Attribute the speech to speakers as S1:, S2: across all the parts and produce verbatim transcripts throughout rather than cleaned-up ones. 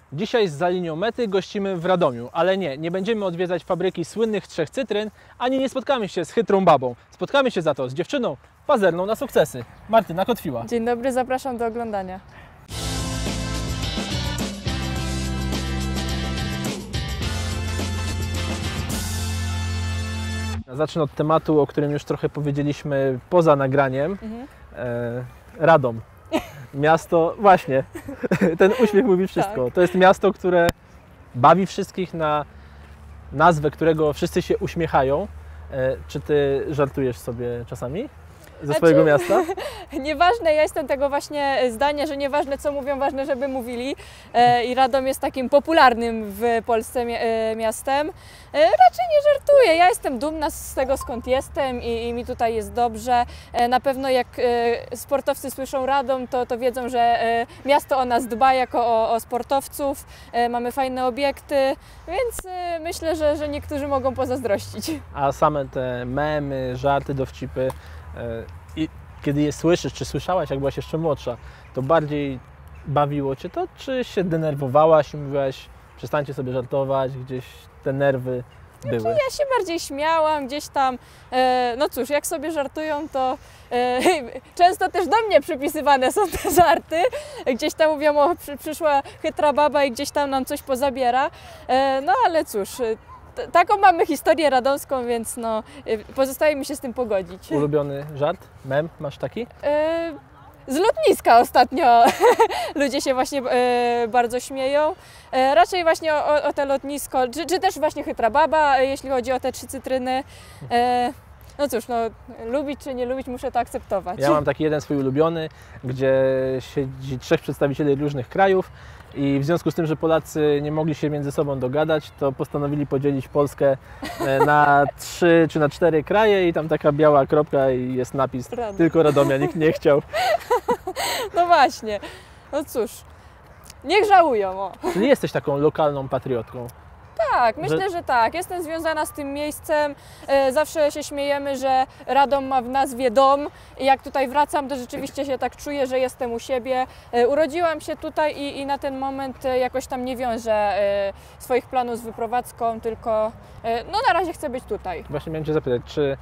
S1: Dzisiaj za linią mety gościmy w Radomiu, ale nie, nie będziemy odwiedzać fabryki słynnych trzech cytryn, ani nie spotkamy się z chytrą babą. Spotkamy się za to z dziewczyną pazerną na sukcesy. Martyna Kotwiła.
S2: Dzień dobry, zapraszam do oglądania.
S1: Zacznę od tematu, o którym już trochę powiedzieliśmy poza nagraniem. Mhm. E, Radom. Miasto, właśnie, ten uśmiech mówi wszystko. Tak. To jest miasto, które bawi wszystkich, na nazwę którego wszyscy się uśmiechają. E, czy ty żartujesz sobie czasami ze swojego znaczy, miasta?
S2: Nieważne, ja jestem tego właśnie zdania, że nieważne co mówią, ważne żeby mówili. E, I Radom jest takim popularnym w Polsce mi e, miastem. E, raczej nie żartuję, ja jestem dumna z tego skąd jestem i, i mi tutaj jest dobrze. E, na pewno jak e, sportowcy słyszą Radom, to, to wiedzą, że e, miasto o nas dba jako o, o sportowców. E, mamy fajne obiekty, więc e, myślę, że, że niektórzy mogą pozazdrościć.
S1: A same te memy, żarty, dowcipy, i kiedy je słyszysz, czy słyszałaś, jak byłaś jeszcze młodsza, to bardziej bawiło Cię to, czy się denerwowałaś i mówiłaś, przestańcie sobie żartować, gdzieś te nerwy były?
S2: Znaczy, ja się bardziej śmiałam, gdzieś tam, e, no cóż, jak sobie żartują, to e, często też do mnie przypisywane są te żarty. Gdzieś tam mówią, o, przy, przyszła chytra baba i gdzieś tam nam coś pozabiera, e, no ale cóż, taką mamy historię radomską, więc no, pozostaje mi się z tym pogodzić.
S1: Ulubiony żart? Mem? Masz taki? Yy,
S2: z lotniska ostatnio ludzie się właśnie yy, bardzo śmieją. Yy, raczej właśnie o, o te lotnisko, czy, czy też właśnie chytra baba, jeśli chodzi o te trzy cytryny. Yy, no cóż, no, lubić czy nie lubić, muszę to akceptować.
S1: Ja mam taki jeden swój ulubiony, gdzie siedzi trzech przedstawicieli różnych krajów. I w związku z tym, że Polacy nie mogli się między sobą dogadać, to postanowili podzielić Polskę na trzy czy na cztery kraje i tam taka biała kropka i jest napis Radom. Tylko Radomia, nikt nie chciał.
S2: No właśnie, no cóż, niech żałują. O.
S1: Czyli jesteś taką lokalną patriotką.
S2: Tak, myślę, że... że tak. Jestem związana z tym miejscem. Zawsze się śmiejemy, że Radom ma w nazwie dom. I jak tutaj wracam, to rzeczywiście się tak czuję, że jestem u siebie. Urodziłam się tutaj i, i na ten moment jakoś tam nie wiążę swoich planów z wyprowadzką, tylko no na razie chcę być tutaj.
S1: Właśnie miałem Cię zapytać, czy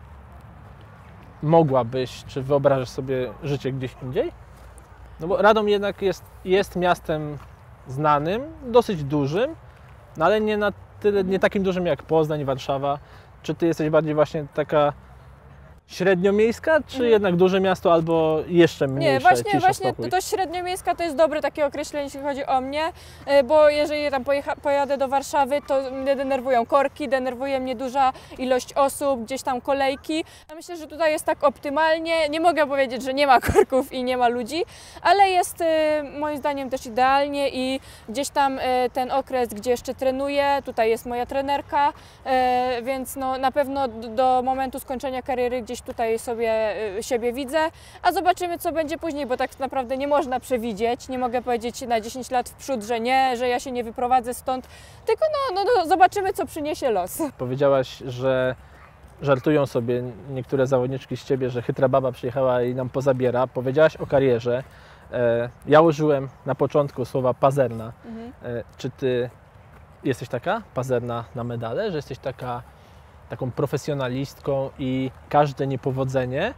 S1: mogłabyś, czy wyobrażasz sobie życie gdzieś indziej? No bo Radom jednak jest, jest miastem znanym, dosyć dużym, no ale nie na tyle, nie takim dużym jak Poznań, Warszawa. Czy Ty jesteś bardziej właśnie taka średniomiejska, czy mm. jednak duże miasto albo jeszcze mniejsze?
S2: Nie, właśnie,
S1: cisza,
S2: właśnie
S1: spokój?
S2: to średniomiejska to jest dobre takie określenie, jeśli chodzi o mnie, bo jeżeli tam pojadę do Warszawy, to mnie denerwują korki, denerwuje mnie duża ilość osób, gdzieś tam kolejki. Ja myślę, że tutaj jest tak optymalnie. Nie mogę powiedzieć, że nie ma korków i nie ma ludzi, ale jest moim zdaniem też idealnie i gdzieś tam ten okres, gdzie jeszcze trenuję, tutaj jest moja trenerka, więc no, na pewno do momentu skończenia kariery gdzieś tutaj sobie siebie widzę, a zobaczymy co będzie później, bo tak naprawdę nie można przewidzieć, nie mogę powiedzieć na dziesięć lat w przód, że nie, że ja się nie wyprowadzę stąd, tylko no, no, no zobaczymy co przyniesie los.
S1: Powiedziałaś, że żartują sobie niektóre zawodniczki z Ciebie, że chytra baba przyjechała i nam pozabiera. Powiedziałaś o karierze. Ja użyłem na początku słowa pazerna. Mhm. Czy Ty jesteś taka pazerna na medale, że jesteś taka taką profesjonalistką i każde niepowodzenie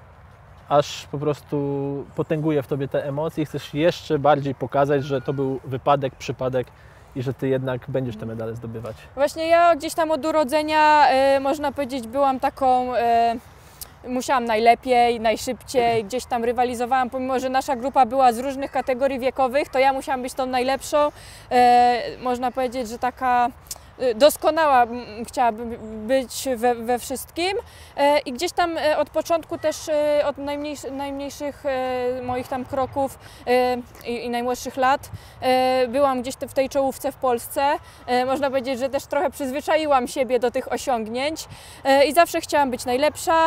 S1: aż po prostu potęguje w Tobie te emocje i chcesz jeszcze bardziej pokazać, że to był wypadek, przypadek i że Ty jednak będziesz te medale zdobywać?
S2: Właśnie ja gdzieś tam od urodzenia, y, można powiedzieć, byłam taką... Y, musiałam najlepiej, najszybciej, gdzieś tam rywalizowałam, pomimo że nasza grupa była z różnych kategorii wiekowych, to ja musiałam być tą najlepszą. Y, można powiedzieć, że taka... doskonała chciałabym być we, we wszystkim i gdzieś tam od początku też od najmniejszych, najmniejszych moich tam kroków i, i najmłodszych lat byłam gdzieś w tej czołówce w Polsce. Można powiedzieć, że też trochę przyzwyczaiłam siebie do tych osiągnięć i zawsze chciałam być najlepsza.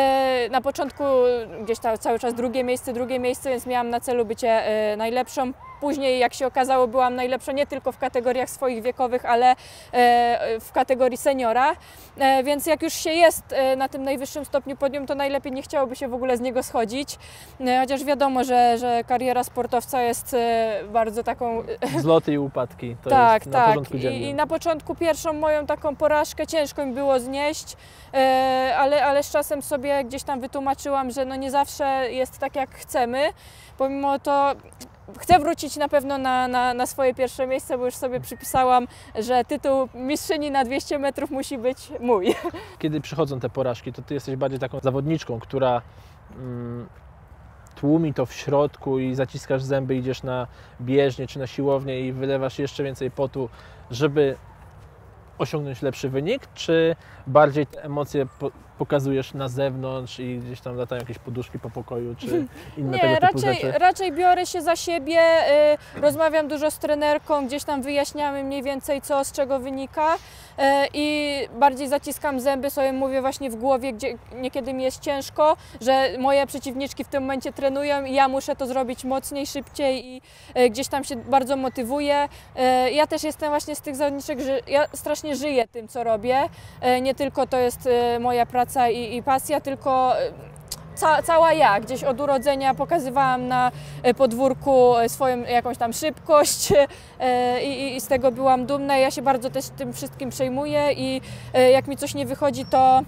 S2: Na początku gdzieś tam cały czas drugie miejsce, drugie miejsce, więc miałam na celu bycie najlepszą. później, jak się okazało, byłam najlepsza nie tylko w kategoriach swoich wiekowych, ale w kategorii seniora, więc jak już się jest na tym najwyższym stopniu podium, to najlepiej nie chciałoby się w ogóle z niego schodzić, chociaż wiadomo, że, że kariera sportowca jest bardzo taką...
S1: Wzloty i upadki, to
S2: tak,
S1: jest na
S2: tak.
S1: porządku dziennym.
S2: I, I na początku pierwszą moją taką porażkę ciężko mi było znieść, ale, ale z czasem sobie gdzieś tam wytłumaczyłam, że no nie zawsze jest tak, jak chcemy. Pomimo to chcę wrócić na pewno na, na, na swoje pierwsze miejsce, bo już sobie przypisałam, że tytuł mistrzyni na dwieście metrów musi być mój.
S1: Kiedy przychodzą te porażki, to ty jesteś bardziej taką zawodniczką, która mm, tłumi to w środku i zaciskasz zęby, idziesz na bieżnię czy na siłownię i wylewasz jeszcze więcej potu, żeby osiągnąć lepszy wynik, czy bardziej te emocje po, pokazujesz na zewnątrz i gdzieś tam latają jakieś poduszki po pokoju, czy inne
S2: Nie,
S1: tego typu
S2: raczej,
S1: rzeczy?
S2: raczej biorę się za siebie, y, rozmawiam dużo z trenerką, gdzieś tam wyjaśniamy mniej więcej co, z czego wynika y, i bardziej zaciskam zęby, sobie mówię właśnie w głowie, gdzie niekiedy mi jest ciężko, że moje przeciwniczki w tym momencie trenują i ja muszę to zrobić mocniej, szybciej i y, gdzieś tam się bardzo motywuję. Y, ja też jestem właśnie z tych zawodniczek, że ja strasznie żyję tym, co robię, y, nie tylko to jest y, moja praca I, i pasja, tylko ca, cała ja. Gdzieś od urodzenia pokazywałam na podwórku swoją jakąś tam szybkość i, i z tego byłam dumna. Ja się bardzo też tym wszystkim przejmuję i jak mi coś nie wychodzi, to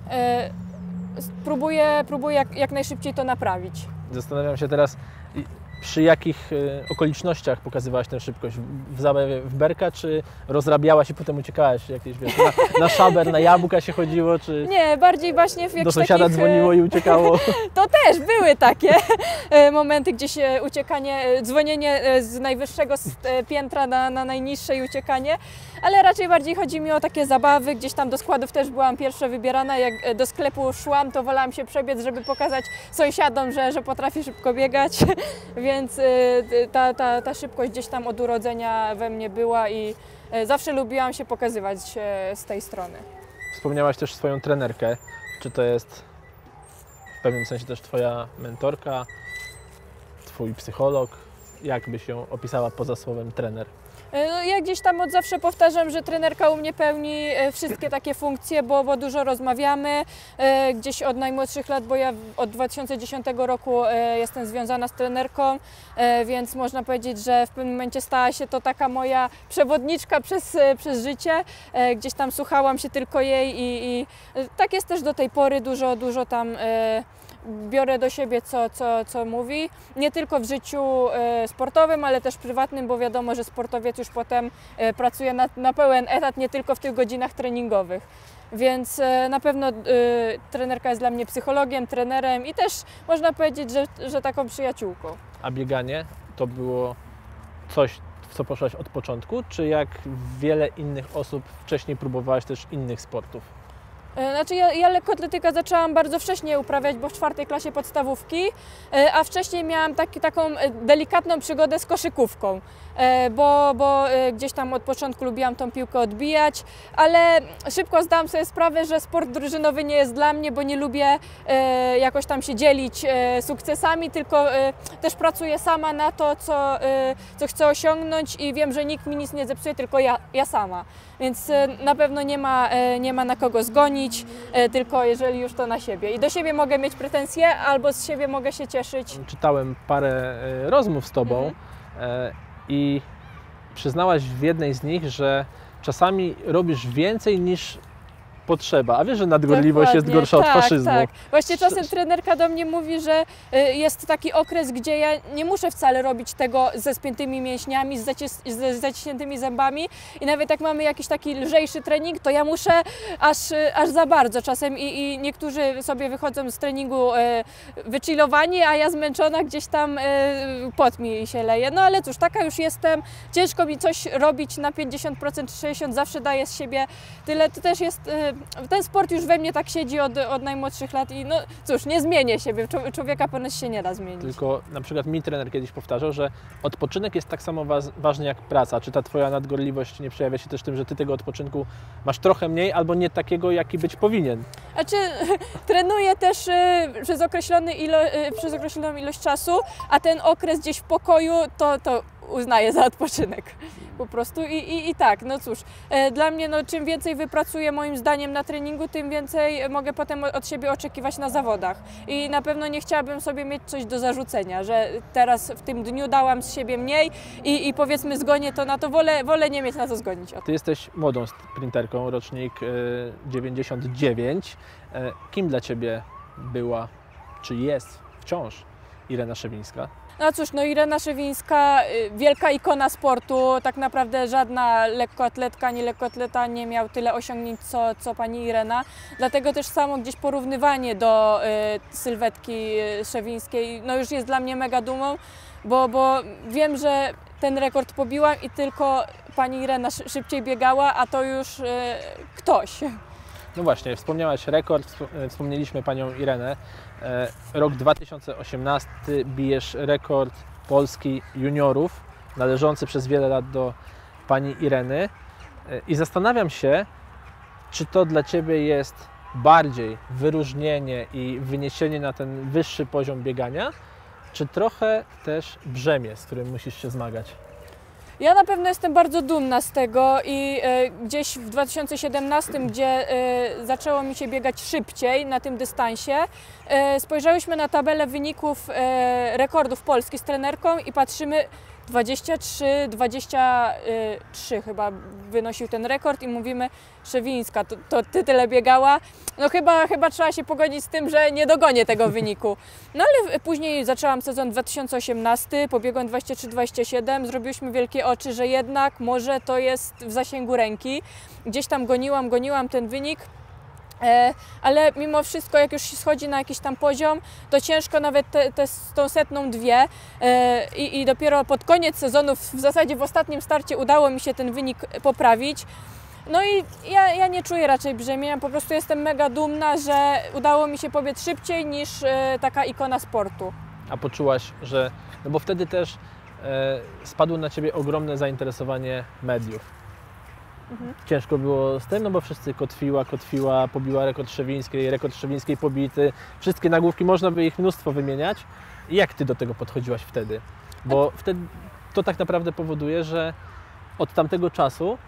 S2: próbuję, próbuję jak, jak najszybciej to naprawić. Zastanawiam
S1: się teraz, przy jakich okolicznościach pokazywałaś tę szybkość? W zabawie w berka, czy rozrabiałaś i potem uciekałaś jakieś, wiesz, na, na szaber, na jabłka się chodziło, czy...
S2: Nie, bardziej właśnie w jakichś
S1: do sąsiada
S2: takich,
S1: dzwoniło i uciekało?
S2: To też były takie momenty, gdzie się uciekanie, dzwonienie z najwyższego piętra na, na najniższe i uciekanie, ale raczej bardziej chodzi mi o takie zabawy, gdzieś tam do składów też byłam pierwsza wybierana, jak do sklepu szłam, to wolałam się przebiec, żeby pokazać sąsiadom, że, że potrafię szybko biegać. Więc ta, ta, ta szybkość gdzieś tam od urodzenia we mnie była i zawsze lubiłam się pokazywać z tej strony.
S1: Wspomniałaś też swoją trenerkę. Czy to jest w pewnym sensie też Twoja mentorka, Twój psycholog? Jak byś ją opisała poza słowem trener?
S2: No, ja gdzieś tam od zawsze powtarzam, że trenerka u mnie pełni wszystkie takie funkcje, bo, bo dużo rozmawiamy, gdzieś od najmłodszych lat, bo ja od dwa tysiące dziesiątego roku jestem związana z trenerką, więc można powiedzieć, że w pewnym momencie stała się to taka moja przewodniczka przez, przez życie. Gdzieś tam słuchałam się tylko jej i, i tak jest też do tej pory, dużo, dużo tam biorę do siebie, co, co, co mówi, nie tylko w życiu e, sportowym, ale też prywatnym, bo wiadomo, że sportowiec już potem e, pracuje na, na pełen etat, nie tylko w tych godzinach treningowych. Więc e, na pewno e, trenerka jest dla mnie psychologiem, trenerem i też można powiedzieć, że, że taką przyjaciółką.
S1: A bieganie to było coś, w co poszłaś od początku, czy jak wiele innych osób wcześniej próbowałaś też innych sportów?
S2: Znaczy ja, ja lekkoatletykę zaczęłam bardzo wcześnie uprawiać, bo w czwartej klasie podstawówki, a wcześniej miałam taki, taką delikatną przygodę z koszykówką, bo, bo gdzieś tam od początku lubiłam tą piłkę odbijać, ale szybko zdałam sobie sprawę, że sport drużynowy nie jest dla mnie, bo nie lubię jakoś tam się dzielić sukcesami, tylko też pracuję sama na to, co, co chcę osiągnąć i wiem, że nikt mi nic nie zepsuje, tylko ja, ja sama. Więc na pewno nie ma, nie ma na kogo zgonić, tylko jeżeli już to na siebie. I do siebie mogę mieć pretensje, albo z siebie mogę się cieszyć.
S1: Czytałem parę rozmów z Tobą mhm. i przyznałaś w jednej z nich, że czasami robisz więcej niż potrzeba, a wiesz, że nadgorliwość
S2: Dokładnie.
S1: jest gorsza
S2: tak,
S1: od faszyzmu.
S2: Tak. Właśnie czasem trenerka do mnie mówi, że jest taki okres, gdzie ja nie muszę wcale robić tego ze spiętymi mięśniami, z, zacis z zaciśniętymi zębami i nawet jak mamy jakiś taki lżejszy trening, to ja muszę aż, aż za bardzo czasem i, i niektórzy sobie wychodzą z treningu e, wychillowani, a ja zmęczona gdzieś tam e, pot mi się leje. No ale cóż, taka już jestem, ciężko mi coś robić na pięćdziesiąt procent czy sześćdziesiąt procent, zawsze daję z siebie tyle. To też jest e, ten sport już we mnie tak siedzi od, od najmłodszych lat i no cóż, nie zmienię siebie, człowieka ponoć się nie da zmienić.
S1: Tylko na przykład mi trener kiedyś powtarzał, że odpoczynek jest tak samo wa ważny jak praca. Czy ta Twoja nadgorliwość nie przejawia się też tym, że Ty tego odpoczynku masz trochę mniej albo nie takiego, jaki być powinien?
S2: Znaczy, trenuję też y, przez, określony ilo, y, przez określoną ilość czasu, a ten okres gdzieś w pokoju to, to uznaję za odpoczynek. Po prostu i, i, i tak, no cóż, e, dla mnie no, czym więcej wypracuję moim zdaniem na treningu, tym więcej mogę potem od siebie oczekiwać na zawodach. I na pewno nie chciałabym sobie mieć coś do zarzucenia, że teraz w tym dniu dałam z siebie mniej i, i powiedzmy zgonię to na to, wolę, wolę nie mieć na to zgonić.
S1: Ty jesteś młodą sprinterką, rocznik dziewięćdziesiąt dziewięć. E, kim dla Ciebie była, czy jest wciąż Irena Szewińska?
S2: No cóż, no Irena Szewińska, wielka ikona sportu, tak naprawdę żadna lekkoatletka, ani lekkoatleta nie miał tyle osiągnięć co, co pani Irena. Dlatego też samo gdzieś porównywanie do y, sylwetki Szewińskiej no już jest dla mnie mega dumą, bo, bo wiem, że ten rekord pobiłam i tylko pani Irena szybciej biegała, a to już y, ktoś.
S1: No właśnie, wspomniałaś rekord, wspomnieliśmy panią Irenę. Rok dwa tysiące osiemnasty bijesz rekord Polski juniorów, należący przez wiele lat do pani Ireny. I zastanawiam się, czy to dla Ciebie jest bardziej wyróżnienie i wyniesienie na ten wyższy poziom biegania, czy trochę też brzemię, z którym musisz się zmagać?
S2: Ja na pewno jestem bardzo dumna z tego i e, gdzieś w dwa tysiące siedemnastym, gdzie e, zaczęło mi się biegać szybciej na tym dystansie, e, spojrzałyśmy na tabelę wyników e, rekordów Polski z trenerką i patrzymy, dwadzieścia trzy dwadzieścia trzy chyba wynosił ten rekord i mówimy, Szewińska, to, to Ty tyle biegała, no chyba, chyba trzeba się pogodzić z tym, że nie dogonię tego wyniku. No ale później zaczęłam sezon dwa tysiące osiemnasty, pobiegłam dwadzieścia trzy dwadzieścia siedem, zrobiłyśmy wielkie oczy, że jednak może to jest w zasięgu ręki. Gdzieś tam goniłam, goniłam ten wynik. E, ale mimo wszystko, jak już się schodzi na jakiś tam poziom, to ciężko nawet te, te, z tą setną dwie e, i, i dopiero pod koniec sezonu, w zasadzie w ostatnim starcie udało mi się ten wynik poprawić. No i ja, ja nie czuję raczej brzemienia, po prostu jestem mega dumna, że udało mi się pobiec szybciej niż e, taka ikona sportu.
S1: A poczułaś, że, no bo wtedy też e, spadło na Ciebie ogromne zainteresowanie mediów. Mhm. Ciężko było z tym, no bo wszyscy kotwiła, kotwiła, pobiła rekord Szewińskiej, rekord Szewińskiej pobity, wszystkie nagłówki, można by ich mnóstwo wymieniać. I jak Ty do tego podchodziłaś wtedy? Bo wtedy to tak naprawdę powoduje, że od tamtego czasu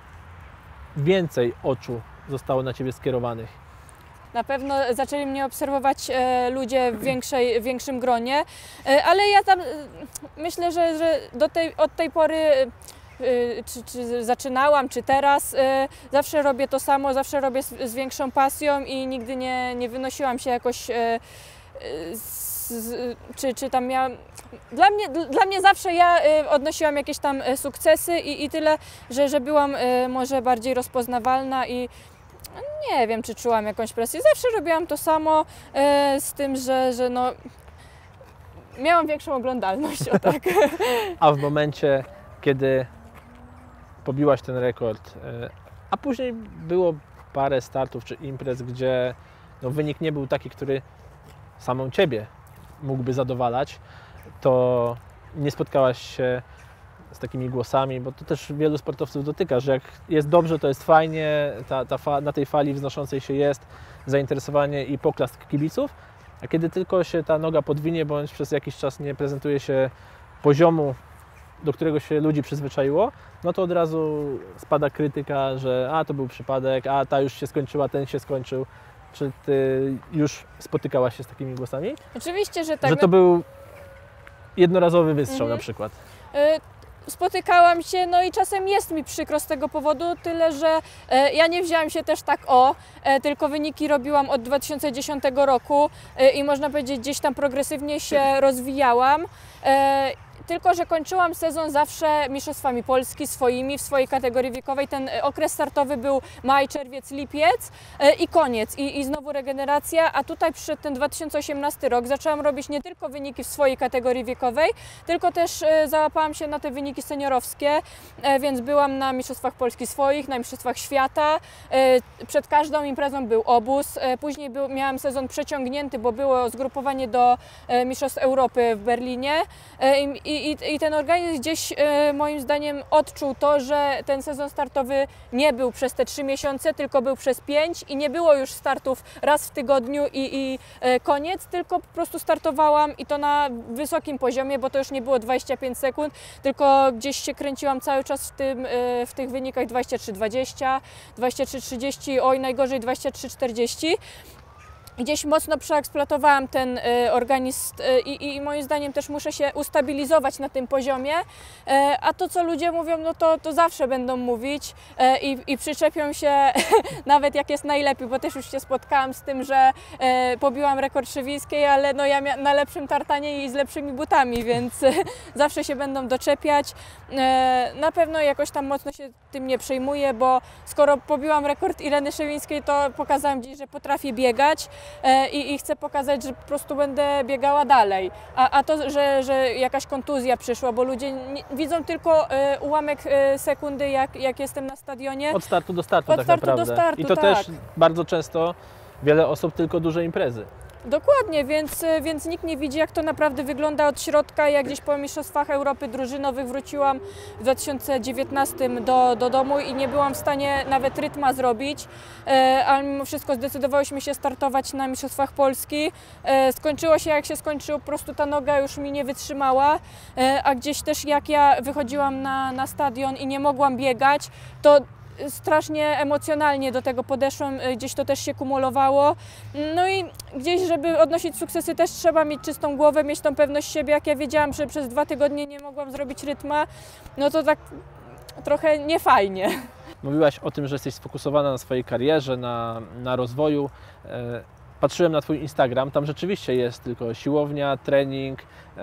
S1: więcej oczu zostało na Ciebie skierowanych.
S2: Na pewno zaczęli mnie obserwować e, ludzie w, większej, w większym gronie, e, ale ja tam e, myślę, że, że do tej, od tej pory e, Czy, czy zaczynałam, czy teraz, y, zawsze robię to samo, zawsze robię z, z większą pasją i nigdy nie, nie wynosiłam się jakoś, y, y, z, czy, czy tam miałam... Dla mnie, dla mnie zawsze ja y, odnosiłam jakieś tam sukcesy i, i tyle, że, że byłam y, może bardziej rozpoznawalna i nie wiem, czy czułam jakąś presję. Zawsze robiłam to samo, y, z tym, że, że no, miałam większą oglądalność, o tak.
S1: A w momencie, kiedy pobiłaś ten rekord, a później było parę startów czy imprez, gdzie no, wynik nie był taki, który samą Ciebie mógłby zadowalać, to nie spotkałaś się z takimi głosami, bo to też wielu sportowców dotyka, że jak jest dobrze, to jest fajnie, ta, ta fa- na tej fali wznoszącej się jest zainteresowanie i poklask kibiców, a kiedy tylko się ta noga podwinie, bądź przez jakiś czas nie prezentuje się poziomu, do którego się ludzi przyzwyczaiło, no to od razu spada krytyka, że a to był przypadek, a ta już się skończyła, ten się skończył. Czy Ty już spotykałaś się z takimi głosami?
S2: Oczywiście, że tak.
S1: Że to był jednorazowy wystrzał
S2: mhm.
S1: na przykład.
S2: Y Spotykałam się, no i czasem jest mi przykro z tego powodu, tyle że e, ja nie wzięłam się też tak o, e, tylko wyniki robiłam od dwa tysiące dziesiątego roku e, i można powiedzieć gdzieś tam progresywnie się rozwijałam. E, Tylko że kończyłam sezon zawsze mistrzostwami Polski swoimi, w swojej kategorii wiekowej. Ten okres startowy był maj, czerwiec, lipiec e, i koniec. I, I znowu regeneracja, a tutaj przyszedł ten dwa tysiące osiemnasty rok. Zaczęłam robić nie tylko wyniki w swojej kategorii wiekowej, tylko też e, załapałam się na te wyniki seniorowskie, e, więc byłam na mistrzostwach Polski swoich, na mistrzostwach świata. E, przed każdą imprezą był obóz. E, później był, miałam sezon przeciągnięty, bo było zgrupowanie do e, mistrzostw Europy w Berlinie. E, i, I, i, i ten organizm gdzieś e, moim zdaniem odczuł to, że ten sezon startowy nie był przez te trzy miesiące, tylko był przez pięć i nie było już startów raz w tygodniu i, i e, koniec, tylko po prostu startowałam i to na wysokim poziomie, bo to już nie było dwadzieścia pięć sekund, tylko gdzieś się kręciłam cały czas w, tym, e, w tych wynikach dwadzieścia trzy dwadzieścia, dwadzieścia trzy trzydzieści, oj najgorzej dwadzieścia trzy czterdzieści. Gdzieś mocno przeeksploatowałam ten y, organizm y, i moim zdaniem też muszę się ustabilizować na tym poziomie, y, a to co ludzie mówią, no to, to zawsze będą mówić y, i, i przyczepią się nawet jak jest najlepiej, bo też już się spotkałam z tym, że y, pobiłam rekord Szywińskiej, ale no ja na lepszym tartanie i z lepszymi butami, więc y, zawsze się będą doczepiać. Y, na pewno jakoś tam mocno się tym nie przejmuję, bo skoro pobiłam rekord Ireny Szywińskiej, to pokazałam dziś, że potrafię biegać. I, i chcę pokazać, że po prostu będę biegała dalej. A, a to, że, że jakaś kontuzja przyszła, bo ludzie nie, widzą tylko e, ułamek e, sekundy, jak, jak jestem na stadionie.
S1: Od startu do startu
S2: Od
S1: tak
S2: startu
S1: naprawdę.
S2: do startu,
S1: I to
S2: tak.
S1: też bardzo często wiele osób tylko duże imprezy.
S2: Dokładnie, więc, więc nikt nie widzi, jak to naprawdę wygląda od środka. Ja gdzieś po Mistrzostwach Europy drużynowych wróciłam w dwa tysiące dziewiętnastym do, do domu i nie byłam w stanie nawet rytma zrobić, e, ale mimo wszystko zdecydowałyśmy się startować na Mistrzostwach Polski. E, skończyło się jak się skończyło, po prostu ta noga już mi nie wytrzymała, e, a gdzieś też jak ja wychodziłam na, na stadion i nie mogłam biegać, to strasznie emocjonalnie do tego podeszłam, gdzieś to też się kumulowało. No i gdzieś, żeby odnosić sukcesy, też trzeba mieć czystą głowę, mieć tą pewność siebie. Jak ja wiedziałam, że przez dwa tygodnie nie mogłam zrobić rytma, no to tak trochę niefajnie.
S1: Mówiłaś o tym, że jesteś sfokusowana na swojej karierze, na, na rozwoju. Patrzyłem na Twój Instagram, tam rzeczywiście jest tylko siłownia, trening,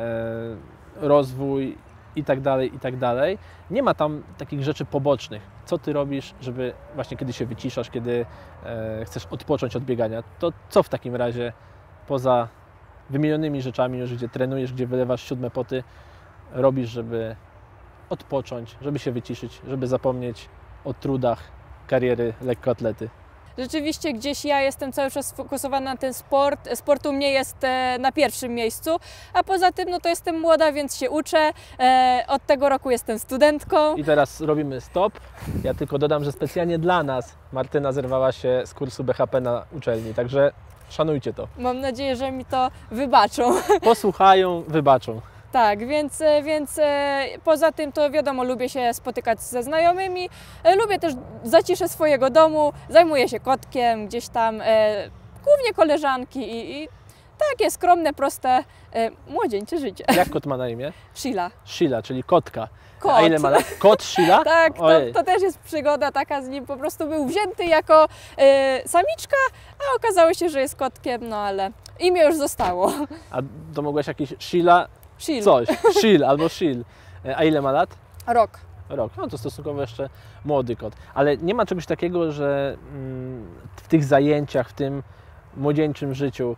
S1: rozwój i tak dalej, i tak dalej. Nie ma tam takich rzeczy pobocznych. Co Ty robisz, żeby właśnie kiedy się wyciszasz, kiedy e, chcesz odpocząć od biegania, to co w takim razie poza wymienionymi rzeczami już, gdzie trenujesz, gdzie wylewasz siódme poty, robisz, żeby odpocząć, żeby się wyciszyć, żeby zapomnieć o trudach kariery lekkoatlety?
S2: Rzeczywiście gdzieś ja jestem cały czas sfokusowana na ten sport. Sport u mnie jest na pierwszym miejscu, a poza tym no to jestem młoda, więc się uczę. Od tego roku jestem studentką.
S1: I teraz robimy stop. Ja tylko dodam, że specjalnie dla nas Martyna zerwała się z kursu B H P na uczelni, także szanujcie to.
S2: Mam nadzieję, że mi to wybaczą.
S1: Posłuchają, wybaczą.
S2: Tak, więc, więc poza tym to wiadomo, lubię się spotykać ze znajomymi, lubię też zaciszę swojego domu, zajmuję się kotkiem, gdzieś tam, głównie koleżanki i, i takie skromne, proste, młodzieńcze życie.
S1: Jak kot ma na imię?
S2: Sheila.
S1: Sheila, czyli kotka.
S2: Kot.
S1: A ile ma lat? Kot Sheila?
S2: Tak, to, to też jest przygoda taka z nim, po prostu był wzięty jako samiczka, a okazało się, że jest kotkiem, no ale imię już zostało.
S1: A to mogłaś jakiś Sheila?
S2: Shill.
S1: Coś, Shill albo Shill. A ile ma lat?
S2: Rok.
S1: Rok, no to stosunkowo jeszcze młody kot. Ale nie ma czegoś takiego, że w tych zajęciach, w tym młodzieńczym życiu,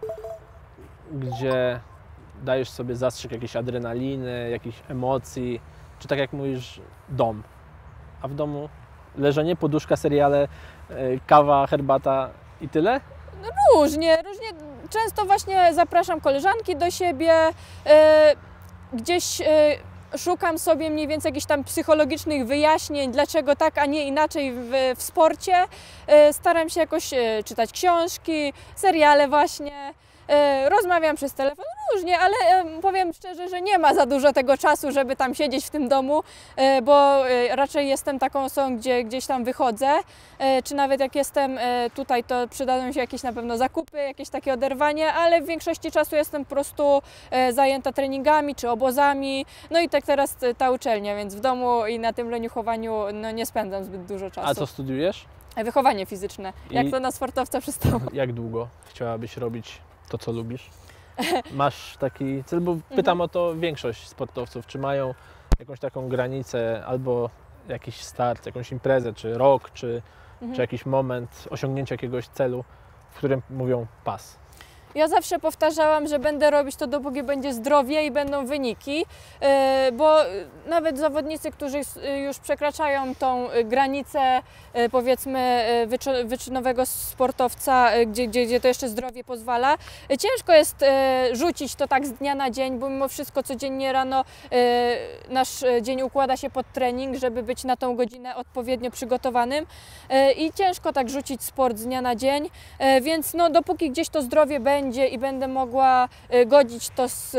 S1: gdzie dajesz sobie zastrzyk jakiejś adrenaliny, jakichś emocji, czy tak jak mówisz, dom. A w domu leżenie, poduszka, seriale, kawa, herbata i tyle?
S2: No różnie, różnie. Często właśnie zapraszam koleżanki do siebie, yy, gdzieś yy, szukam sobie mniej więcej jakichś tam psychologicznych wyjaśnień, dlaczego tak, a nie inaczej w, w sporcie. Yy, staram się jakoś yy, czytać książki, seriale właśnie. Rozmawiam przez telefon, różnie, ale powiem szczerze, że nie ma za dużo tego czasu, żeby tam siedzieć w tym domu, bo raczej jestem taką osobą, gdzie gdzieś tam wychodzę, czy nawet jak jestem tutaj, to przydadzą się jakieś na pewno zakupy, jakieś takie oderwanie, ale w większości czasu jestem po prostu zajęta treningami czy obozami, no i tak teraz ta uczelnia, więc w domu i na tym leniuchowaniu no, nie spędzam zbyt dużo czasu.
S1: A co studiujesz?
S2: Wychowanie fizyczne, jak
S1: I
S2: to na sportowca przystało.
S1: Jak długo chciałabyś robić to, co lubisz? Masz taki cel, bo pytam o to większość sportowców, czy mają jakąś taką granicę, albo jakiś start, jakąś imprezę, czy rok, czy,
S2: Mhm.
S1: czy jakiś moment osiągnięcia jakiegoś celu, w którym mówią pas.
S2: Ja zawsze powtarzałam, że będę robić to, dopóki będzie zdrowie i będą wyniki, e, bo nawet zawodnicy, którzy już przekraczają tą granicę, e, powiedzmy, e, wyczy- wyczynowego sportowca, e, gdzie, gdzie, gdzie to jeszcze zdrowie pozwala, e, ciężko jest e, rzucić to tak z dnia na dzień, bo mimo wszystko codziennie rano e, nasz dzień układa się pod trening, żeby być na tą godzinę odpowiednio przygotowanym e, i ciężko tak rzucić sport z dnia na dzień, e, więc no, dopóki gdzieś to zdrowie będzie i będę mogła e, godzić to z,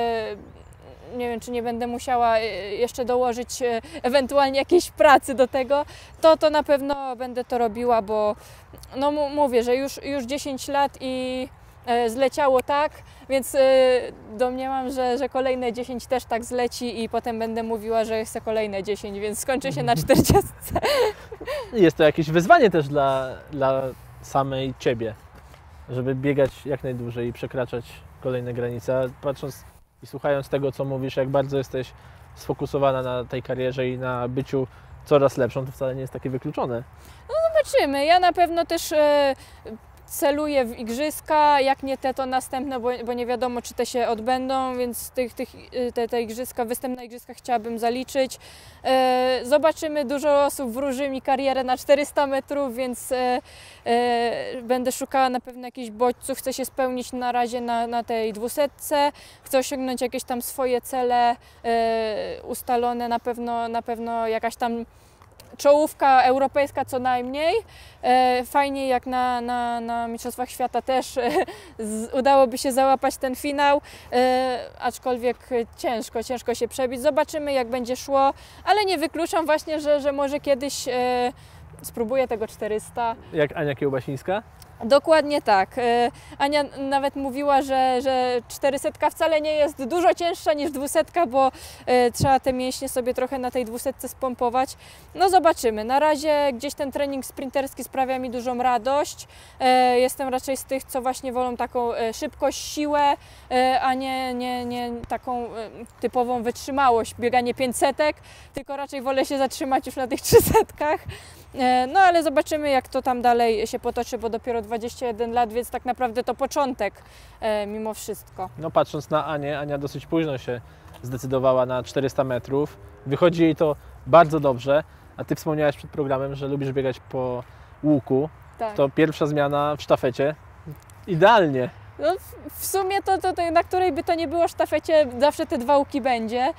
S2: e, nie wiem, czy nie będę musiała e, jeszcze dołożyć e, ewentualnie jakiejś pracy do tego, to, to na pewno będę to robiła, bo no m- mówię, że już, już dziesięć lat i e, zleciało tak, więc e, domniemam, że, że kolejne dziesięć też tak zleci i potem będę mówiła, że chcę kolejne dziesięć, więc skończę się na czterdziestce.
S1: Jest to jakieś wyzwanie też dla, dla samej Ciebie, żeby biegać jak najdłużej i przekraczać kolejne granice. Patrząc i słuchając tego, co mówisz, jak bardzo jesteś sfokusowana na tej karierze i na byciu coraz lepszą, to wcale nie jest takie wykluczone.
S2: Zobaczymy. Ja na pewno też e, celuję w igrzyska, jak nie te, to następne, bo, bo nie wiadomo, czy te się odbędą, więc tych, tych, te, te igrzyska, występ na igrzyskach chciałabym zaliczyć. E, zobaczymy, dużo osób wróży mi karierę na czterysta metrów, więc e, e, będę szukała na pewno jakichś bodźców, chcę się spełnić na razie na, na tej dwusetce, chcę osiągnąć jakieś tam swoje cele e, ustalone, na pewno, na pewno jakaś tam czołówka europejska co najmniej. E, fajnie jak na, na, na Mistrzostwach Świata też e, z, udałoby się załapać ten finał, e, aczkolwiek ciężko, ciężko się przebić. Zobaczymy jak będzie szło, ale nie wykluczam właśnie, że, że może kiedyś e, spróbuję tego czterysta.
S1: Jak Ania Kiełbasińska?
S2: Dokładnie tak. E, Ania nawet mówiła, że, że czterysetka wcale nie jest dużo cięższa niż dwusetka, bo e, trzeba te mięśnie sobie trochę na tej dwusetce spompować. No zobaczymy. Na razie gdzieś ten trening sprinterski sprawia mi dużą radość. E, jestem raczej z tych, co właśnie wolą taką e, szybkość, siłę, e, a nie, nie, nie taką e, typową wytrzymałość, bieganie pięćsetek, tylko raczej wolę się zatrzymać już na tych trzysetkach. E, no ale zobaczymy jak to tam dalej się potoczy, bo dopiero dwadzieścia jeden lat, więc tak naprawdę to początek e, mimo wszystko.
S1: No patrząc na Anię, Ania dosyć późno się zdecydowała na czterysta metrów. Wychodzi jej to bardzo dobrze, a Ty wspomniałaś przed programem, że lubisz biegać po łuku.
S2: Tak.
S1: To pierwsza zmiana w sztafecie. Idealnie.
S2: No, w- w sumie to, to, to na której by to nie było sztafecie, zawsze te dwa łuki będzie.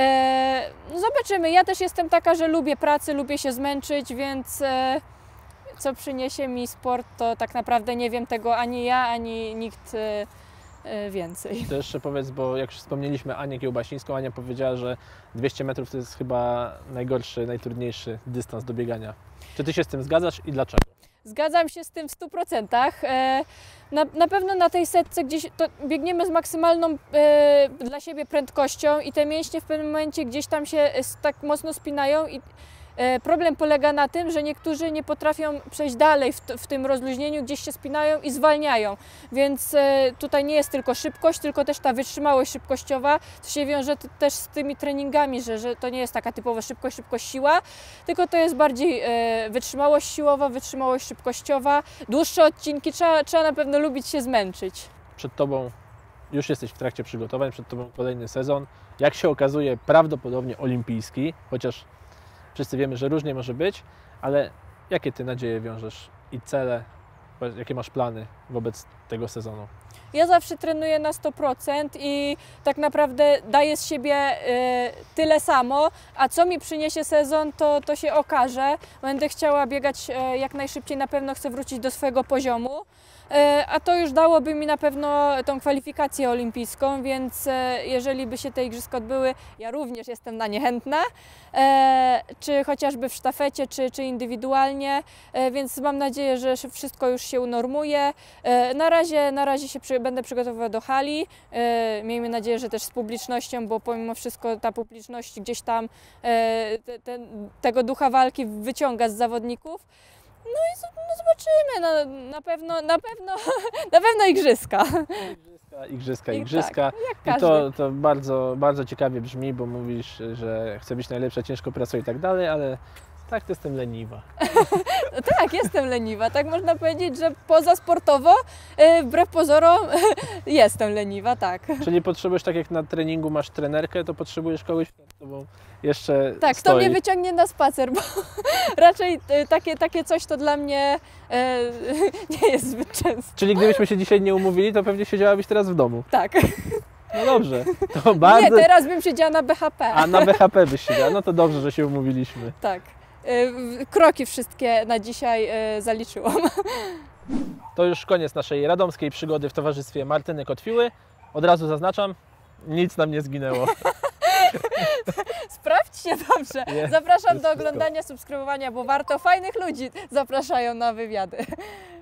S2: E, no zobaczymy. Ja też jestem taka, że lubię pracę, lubię się zmęczyć, więc e, co przyniesie mi sport, to tak naprawdę nie wiem tego ani ja, ani nikt e, e, więcej.
S1: To jeszcze powiedz, bo jak już wspomnieliśmy Anię Kiełbasińską, Ania powiedziała, że dwieście metrów to jest chyba najgorszy, najtrudniejszy dystans do biegania. Czy Ty się z tym zgadzasz i dlaczego?
S2: Zgadzam się z tym w stu procentach. E, Na, na pewno na tej setce gdzieś to biegniemy z maksymalną e, dla siebie prędkością i te mięśnie w pewnym momencie gdzieś tam się e, s- tak mocno spinają i e, problem polega na tym, że niektórzy nie potrafią przejść dalej w, t- w tym rozluźnieniu, gdzieś się spinają i zwalniają, więc e, tutaj nie jest tylko szybkość, tylko też ta wytrzymałość szybkościowa, co się wiąże t- też z tymi treningami, że, że to nie jest taka typowa szybkość, szybkość, siła, tylko to jest bardziej e, wytrzymałość siłowa, wytrzymałość szybkościowa, dłuższe odcinki, trzeba, trzeba na pewno lubić się zmęczyć.
S1: Przed Tobą już jesteś w trakcie przygotowań, przed Tobą kolejny sezon. Jak się okazuje, prawdopodobnie olimpijski, chociaż wszyscy wiemy, że różnie może być, ale jakie Ty nadzieje wiążesz i cele, jakie masz plany wobec tego sezonu?
S2: Ja zawsze trenuję na sto procent i tak naprawdę daję z siebie e, tyle samo, a co mi przyniesie sezon, to, to się okaże. Będę chciała biegać e, jak najszybciej, na pewno chcę wrócić do swojego poziomu, e, a to już dałoby mi na pewno tą kwalifikację olimpijską, więc e, jeżeli by się te igrzyska odbyły, ja również jestem na nie chętna, e, czy chociażby w sztafecie, czy, czy indywidualnie, e, więc mam nadzieję, że wszystko już się unormuje. E, na razie, na razie się przy, będę przygotowywać do hali. E, miejmy nadzieję, że też z publicznością, bo pomimo wszystko ta publiczność gdzieś tam e, te, te, tego ducha walki wyciąga z zawodników. No i z- no zobaczymy, no, na pewno, na pewno, na pewno igrzyska.
S1: Igrzyska, igrzyska,
S2: I
S1: igrzyska.
S2: jak
S1: I
S2: każdy.
S1: to, to bardzo, bardzo ciekawie brzmi, bo mówisz, że chce być najlepsza, ciężko pracuje i tak dalej, ale Tak, to jestem leniwa.
S2: No tak, jestem leniwa. Tak można powiedzieć, że poza sportowo, yy, wbrew pozorom, jestem leniwa, tak.
S1: Czyli potrzebujesz, tak jak na treningu masz trenerkę, to potrzebujesz kogoś, kto z tobą jeszcze
S2: Tak, kto
S1: stoi.
S2: mnie wyciągnie na spacer, bo raczej y, takie, takie coś to dla mnie y, nie jest zbyt często.
S1: Czyli gdybyśmy się dzisiaj nie umówili, to pewnie siedziałabyś teraz w domu.
S2: Tak.
S1: No dobrze, to bardzo...
S2: Nie, teraz bym siedziała na B H P.
S1: A na B H P byś siedziała, no to dobrze, że się umówiliśmy.
S2: Tak. Y, kroki wszystkie na dzisiaj y, zaliczyłam.
S1: To już koniec naszej radomskiej przygody w towarzystwie Martyny Kotwiły. Od razu zaznaczam, nic nam nie zginęło.
S2: Sprawdźcie dobrze.
S1: Jest,
S2: Zapraszam
S1: jest
S2: do
S1: wszystko.
S2: oglądania, subskrybowania, bo warto. Fajnych ludzi zapraszają na wywiady.